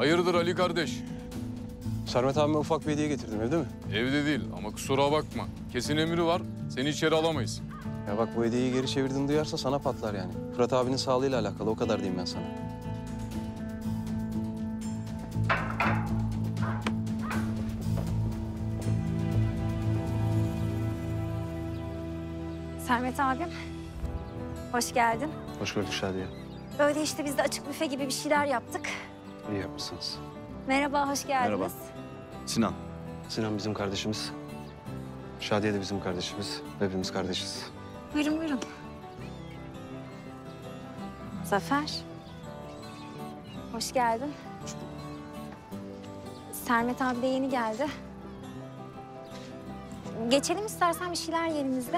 Hayırdır Ali kardeş? Sermet abime ufak bir hediye getirdim, evde mi? Evde değil ama kusura bakma. Kesin emri var. Seni içeri alamayız. Ya bak, bu hediyeyi geri çevirdiğini duyarsa sana patlar yani. Fırat abinin sağlığıyla alakalı, o kadar diyeyim ben sana. Sermet abim, hoş geldin. Hoş gördük Şadiye. Böyle işte biz de açık büfe gibi bir şeyler yaptık. İyi yapmışsınız. Merhaba, hoş geldiniz. Merhaba. Sinan. Sinan bizim kardeşimiz. Şadiye de bizim kardeşimiz. Hepimiz kardeşiz. Buyurun, buyurun. Zafer, hoş geldin. Sermet abi de yeni geldi. Geçelim istersen, bir şeyler yiyelim biz de.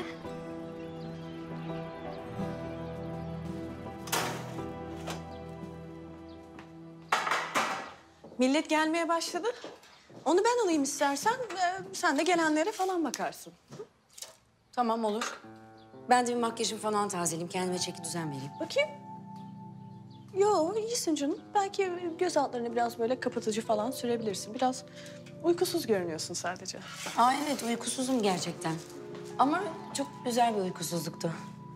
Millet gelmeye başladı. Onu ben alayım istersen. Sen de gelenlere falan bakarsın. Tamam olur. Ben de bir makyajımı falan tazeleyeyim. Kendime çeki düzen vereyim. Bakayım. Yo, iyisin canım. Belki göz altlarını biraz böyle kapatıcı falan sürebilirsin. Biraz uykusuz görünüyorsun sadece. Aa evet uykusuzum gerçekten. Ama çok güzel bir uykusuzluktu.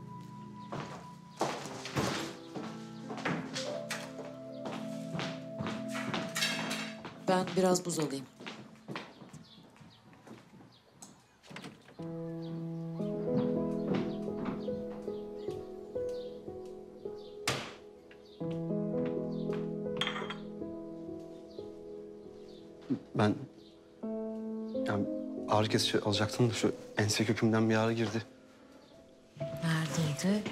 Ben biraz buz alayım. Ben... Yani ağrı kesici alacaktım da şu ense kökümden bir ağrı girdi. Neredeydi?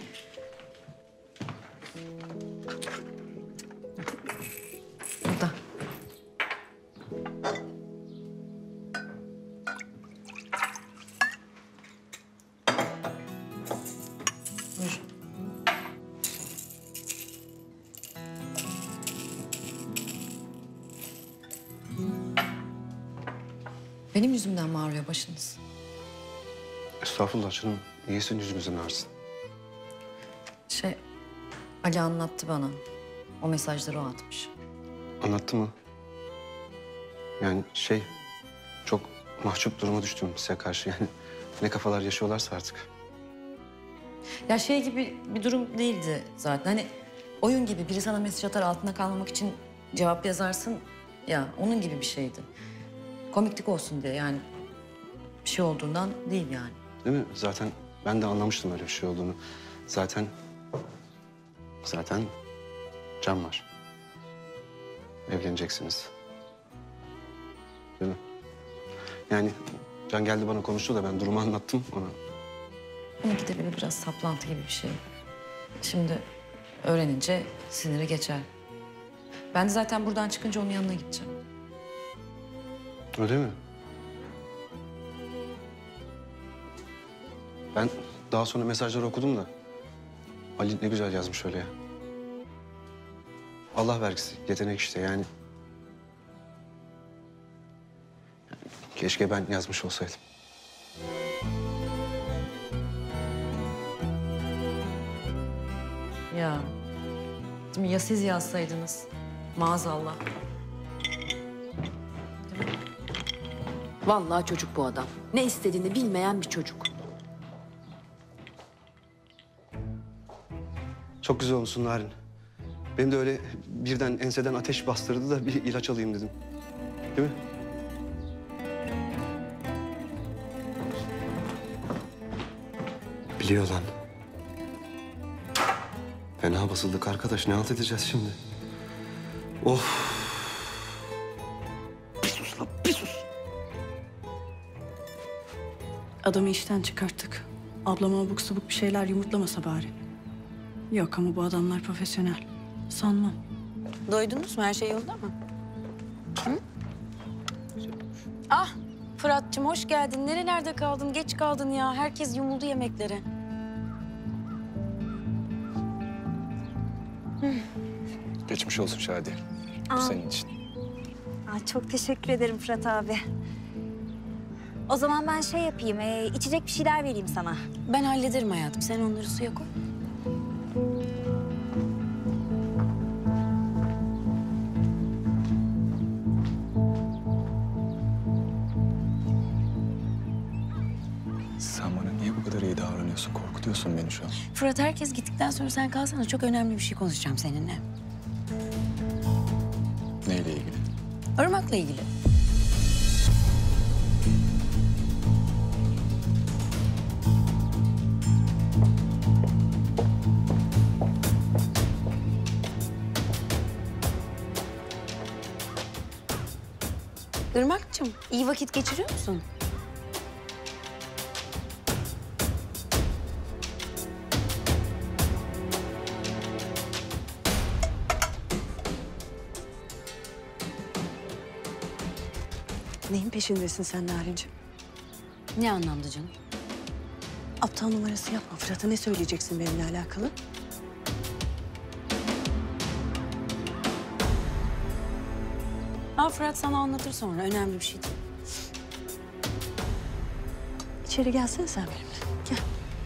Burada. Buyur. Benim yüzümden mi ağrıyor başınız? Estağfurullah canım. İyisin, yüzümüzün ağrısın. Ali anlattı bana. O mesajları o atmış. Anlattı mı? Yani çok mahcup duruma düştüm size karşı yani. Ne kafalar yaşıyorlarsa artık. Ya gibi bir durum değildi zaten. Hani oyun gibi biri sana mesaj atar altına kalmamak için cevap yazarsın. Ya onun gibi bir şeydi. Komiklik olsun diye yani. Bir şey olduğundan değil yani. Değil mi? Zaten ben de anlamıştım öyle bir şey olduğunu. Zaten Can var. Evleneceksiniz. Değil mi? Yani Can geldi bana konuştu da ben durumu anlattım ona. Onunki de böyle biraz saplantı gibi bir şey. Şimdi öğrenince siniri geçer. Ben de zaten buradan çıkınca onun yanına gideceğim. Öyle mi? Ben daha sonra mesajları okudum da Ali ne güzel yazmış öyle ya. Allah vergisi, yetenek işte yani. Keşke ben yazmış olsaydım. Ya. Değil mi? Ya siz yazsaydınız? Maazallah. Vallahi çocuk bu adam. Ne istediğini bilmeyen bir çocuk. Çok güzel olmuşsun Narin. Benim de öyle birden enseden ateş bastırdı da bir ilaç alayım dedim. Değil mi? Biliyor lan. Fena basıldık arkadaş. Ne halt edeceğiz şimdi? Of. Bir sus lan, bir sus. Adamı işten çıkarttık. Ablama abuk sabuk bir şeyler yumurtlamasa bari. Yok ama bu adamlar profesyonel. Sanmam. Doydunuz mu? Her şey yolunda mı? Hı? Ah Fırat'cığım hoş geldin. Nerelerde kaldın? Geç kaldın ya. Herkes yumuldu yemeklere. Geçmiş olsun Şadiye. Bu senin için. Çok teşekkür ederim Fırat abi. O zaman ben yapayım, içecek bir şeyler vereyim sana. Ben hallederim hayatım. Sen onları suya koy. kadar iyi davranıyorsun. Korkutuyorsun beni şu an. Fırat, herkes gittikten sonra sen kalsana. Çok önemli bir şey konuşacağım seninle. Neyle ilgili? Irmak'la ilgili. Irmak'cığım, iyi vakit geçiriyor musun? Neyin peşindesin sen Narin'ciğim? Ne anlamda canım? Aptal numarası yapma. Fırat'a ne söyleyeceksin benimle alakalı? Fırat sana anlatır sonra. Önemli bir şey değil. İçeri gelsene sen benimle. Gel.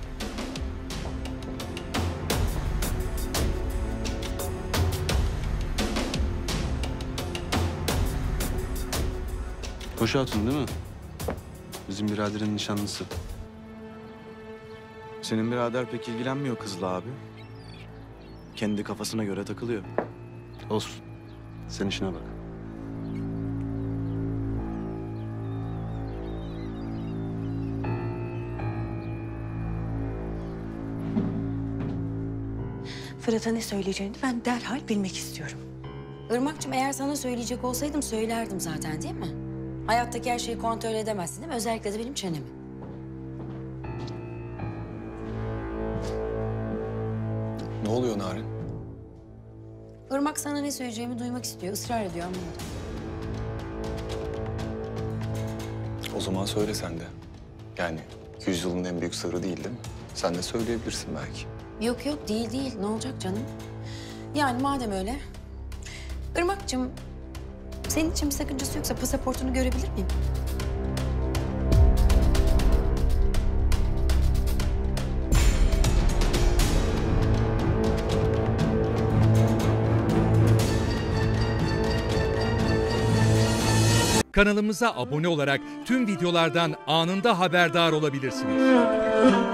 Hoş Hatun değil mi? Bizim biraderin nişanlısı. Senin birader pek ilgilenmiyor kızla abi. Kendi kafasına göre takılıyor. Olsun. Sen işine bak. Fırat'a ne söyleyeceğini ben derhal bilmek istiyorum. Irmak'cığım, eğer sana söyleyecek olsaydım söylerdim zaten, değil mi? Hayattaki her şeyi kontrol edemezsin, değil mi? Özellikle de benim çenemi. Ne oluyor Narin? Irmak sana ne söyleyeceğimi duymak istiyor. Israr ediyor, anlamadım. O zaman söyle sen de. Yani yüzyılın en büyük sırrı değil mi? Sen de söyleyebilirsin belki. Yok yok, değil değil. Ne olacak canım? Yani madem öyle... Irmak'cığım, senin için bir sakıncası yoksa pasaportunu görebilir miyim? Kanalımıza abone olarak tüm videolardan anında haberdar olabilirsiniz.